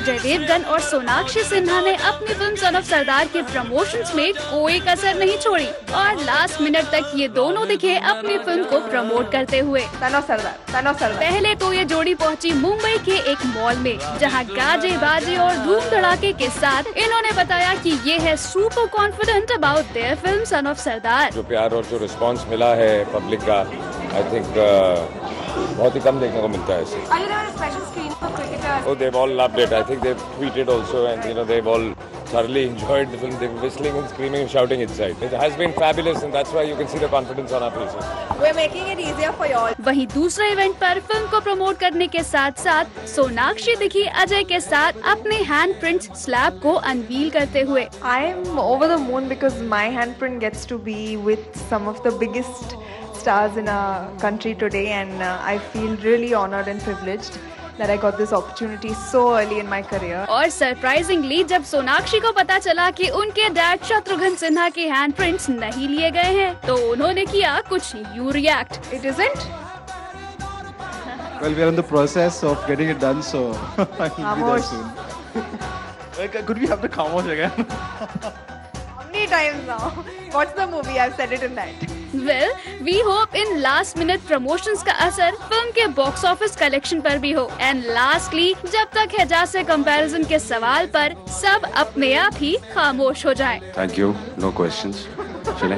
अजय देवगन और सोनाक्षी सिन्हा ने अपनी फिल्म सन ऑफ सरदार के प्रमोशंस में कोई कसर नहीं छोड़ी और लास्ट मिनट तक ये दोनों दिखे अपनी फिल्म को प्रमोट करते हुए। Son of Sardaar. पहले तो ये जोड़ी पहुंची मुंबई के एक मॉल में, जहां गाजे बाजे और धूम धड़ाके के साथ इन्होंने बताया कि ये है super confident about their film son of Sardaar. जो प्यार और जो रिस्पांस मिला है पब्लिक का, आई थिंक बहुत ही कम देखने को मिलता है इसे। Oh, they've all loved it. I think they've tweeted also, and they've all thoroughly enjoyed the film. They're whistling and screaming and shouting inside. It has been fabulous, and that's why you can see the confidence on our faces. We're making it easier for you all. वहीं दूसरे event पर film को promote करने के साथ साथ सोनाक्षी दिखी अजय के साथ अपने हैंड प्रिंट स्लैब को अनवील करते हुए। I'm over the moon because my handprint gets to be with some of the biggest stars in our country today, and I feel really honored and privileged that I got this opportunity so early in my career. और surprisingly जब सोनाक्षी को पता चला कि उनके dad Shatrughan Sinha के hand prints नहीं लिए गए हैं, तो उन्होंने किया कुछ यूं react. It isn't? Well, we are in the process of getting it done, so I will be there soon. Could we have the खामोश again? How many times now? What's the movie? I've said it in that. Well, we hope in last minute promotions का असर film के box office collection पर भी हो। And lastly, जब तक हेजाज से कंपैरिजन के सवाल पर सब अपने आप ही खामोश हो जाएं। Thank you. No questions. चलें।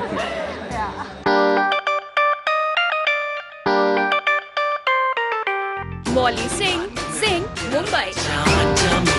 मौली सिंह, ZING, मुंबई।